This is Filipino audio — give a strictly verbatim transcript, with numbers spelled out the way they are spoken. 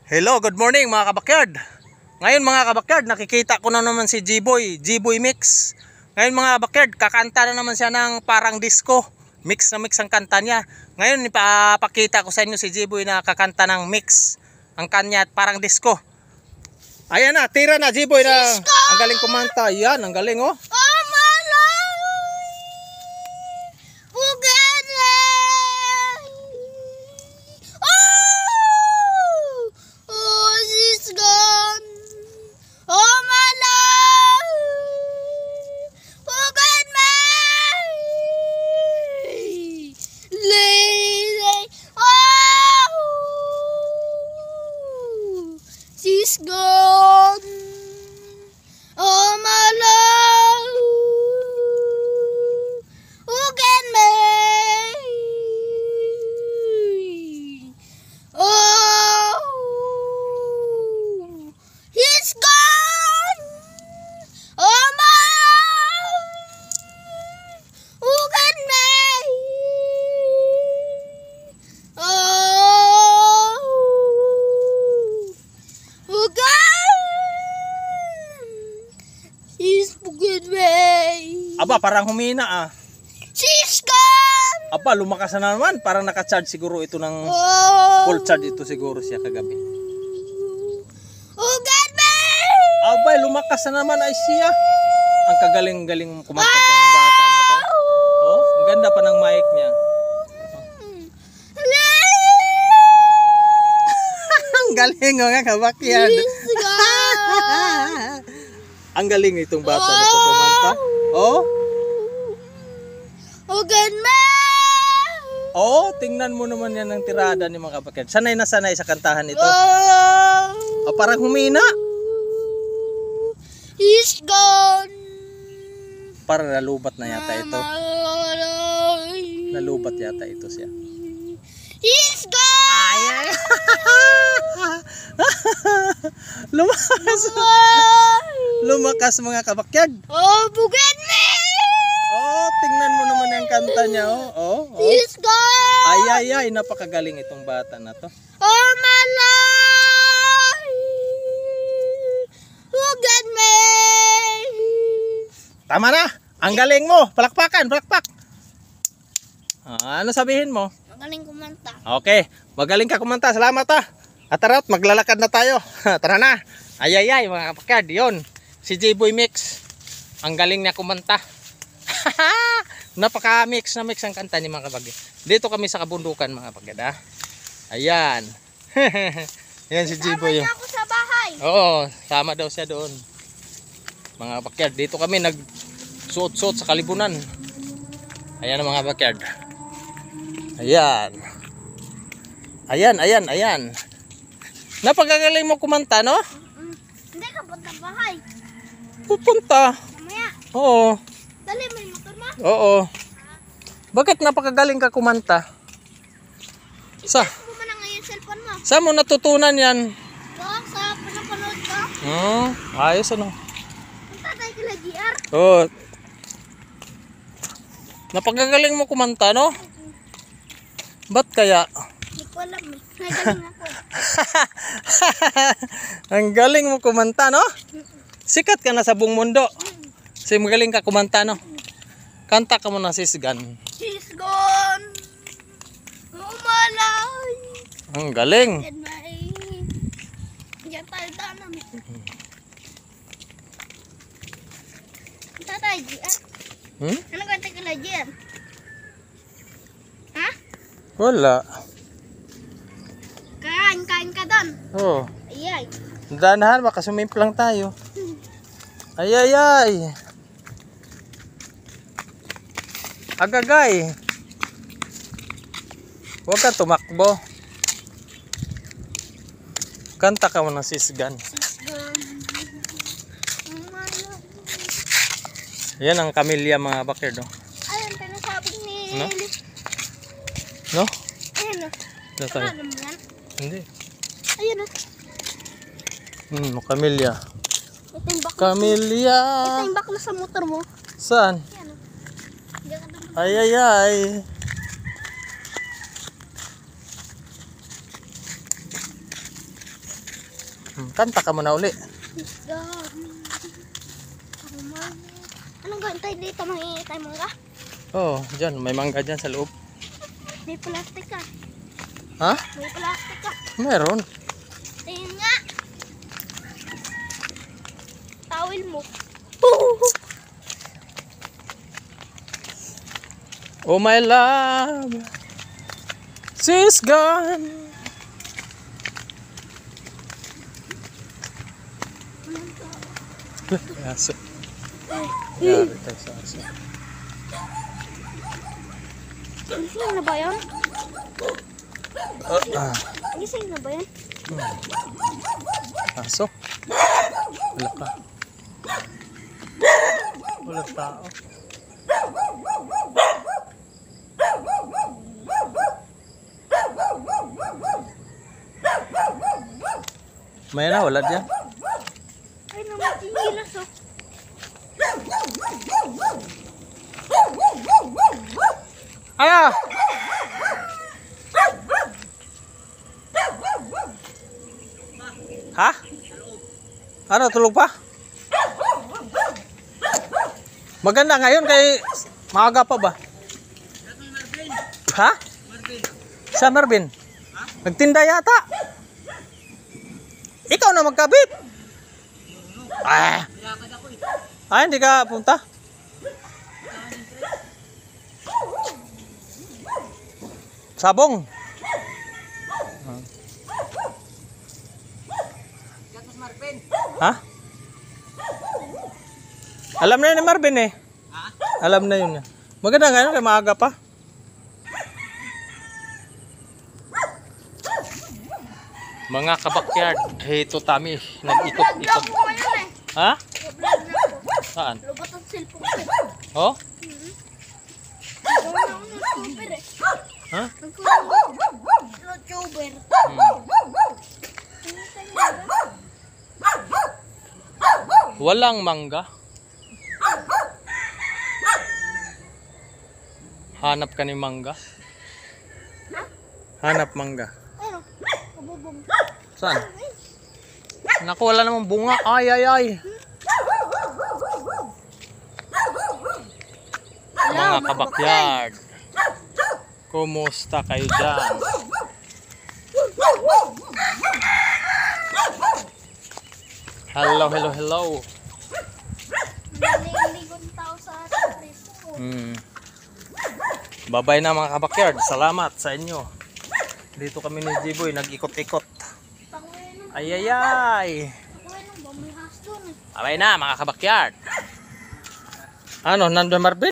Hello, good morning mga kabakyard. Ngayon mga kabakyard, nakikita ko na naman si G-Boy, G-Boy Mix. Ngayon mga kabakyard, kakanta na naman siya ng parang disco. Mix na mix ang kanta niya. Ngayon ipapakita ko sa inyo si G-Boy na kakanta ng mix ang kanya at parang disco. Ayan na, tira na G-Boy na. Ang galing kumanta. Yan, ang galing oh. She's gone, oh my love, who can make? Oh, he's gone, oh my love, who can make? Oh, who can? He's forget me. Aba, parang humina ah. She's gone. Aba, lumakas na naman. Parang naka-charge siguro ito ng Oh, full charge ito siguro siya kagabi. who can me? Aba, lumakas na naman ay siya. Ang kagaling-galing kumanta ng bata na to. Oh, ang ganda pa ng mic niya. Ang galing oh nga kabakyard. She's gone. Ang galing itong bata na to kumanta. Oh, Who can me? oh, tingnan mo naman yan ng tirada ni mga kabakyard. Sanay na sanay sa kantahan ito. Oh, Oh, parang humina. he's gone. Parang nalubat na yata ito. Mama, Nalubat yata ito siya. he's gone. Ayan. Lumakas. Lumakas mga kabakyard. Oh, who can me? Oh, tingnan mo naman yung kanta niya. Oh, oh, oh. He's gone. Ay, ay, ay. Napakagaling itong bata na to. Oh, my life. Who can me? Tama na. Ang galing mo. Palakpakan, palakpak. Ah, ano sabihin mo? Magaling kumanta. Okay. Magaling ka kumanta. Salamat ah. At tara, maglalakad na tayo. Tara na. Ay, ay, ay. Mga kabakyard. Yun. Si G-Boy Mix. Ang galing niya kumanta. Napaka-mix na mix ang kanta ni mga kabakyard. Dito kami sa kabundukan mga kabakyard ah. Ayan. Yan si G-Boy. Sama niya ako sa bahay. Oo, sama daw siya doon. Mga kabakyard, dito kami nag-suot-suot sa kalibunan. Ayan ang mga kabakyard. Ayan. Ayan, ayan, ayan. Napagagaling mo kumanta, no? Mm, Hindi ka punta bahay. Pupunta. Mamaya, Oo. dali mo yung motor mo. Oo. Bakit napakagaling ka kumanta? Sa? Mo man ang yung cellphone mo. Saan mo natutunan yan? Dok, sa pinapanood ka. Hmm, ayos ano. Punta tayo kila G R. Oo. Napagagaling mo kumanta, no? Ba't kaya? Hindi ko alam eh. Nagaling ako eh. Ang galing mo kumanta, no? Sikat ka na sa buong mundo. Kasi magaling ka kumanta, no? Kanta ka mo na sisgan. She's gone. Oh my life. Ang galing. And my... Diyan tayo danan. Punta tayo G R. Hmm? Ano ka tayo kila G R? Ha? Wala. Kain, kain ka doon. Oh. Ayay. Danahan, baka sumimplang tayo. Ay, ay, ay. Agagay. Huwag ka tumakbo. Kanta ka mo ng sisgan. She's gone. Oh my God. Yan ang kamilya mga bakir, no? Ayun, pinasabog ni... No? No? Ayun o. Ito tayo. Ano mo yan? Hindi. Ayun o. Hmm, kamilya. Ito yung bakla. Kamilya. Ito yung bakla sa motor mo. Saan? Yan o. Diyan ka doon. Ay, ay, ay. Hmm, kanta ka muna uli. Isda. Ang mano. Anong gantay dito? Mangingi tayo mangga? Oo, oh, dyan. May mangga dyan sa loob. May plastic ka. Ha? May plastic ka. Meron. Tingin nga. Tawil mo. Oh my love, she's gone. Aso. Yari tayo sa aso. Gising na ba yan? Oh, ah. Gising na ba yan? Aso. Wala ka. Wala tao. May na, wala dyan. Ay, naman tinilas oh. Ala! Ha? Ano, tulog pa? Maganda ngayon kay maaga pa ba? Ha? Sa Marvin? Nagtinda yata. Ikaw na magkabit. Ah. Ah, hindi ka punta? Sabong. Ha? Alam na yun ni Marvin eh. Alam na yun. Maganda ngayon kay maaga pa. Mga kabakyard, ito tami, nag-ikot-ikot. Vlog ko ngayon eh. Ha? Vlog na ako. Saan? Lubat ang cellphone ko. Oh? Gawa na ako ng YouTuber eh. Ha? YouTuber. Walang mangga. Hanap ka ni mangga. Hanap mangga. Ano? Kabubong. Saan? Naku, wala namang bunga. Ay, ay, ay. Mga kabakyard, kumusta kayo dyan? Hello, hello, hello. Naliligon tao sa ating ko. Hmm. Bye-bye na mga kabakyard. Salamat sa inyo. Dito kami ni Jiboy, nag-ikot-ikot. Tanguin ng Ay, ay, ay. tanguin ng bamihas doon eh. Bye-bye na mga kabakyard. Ano, nandun Marvin?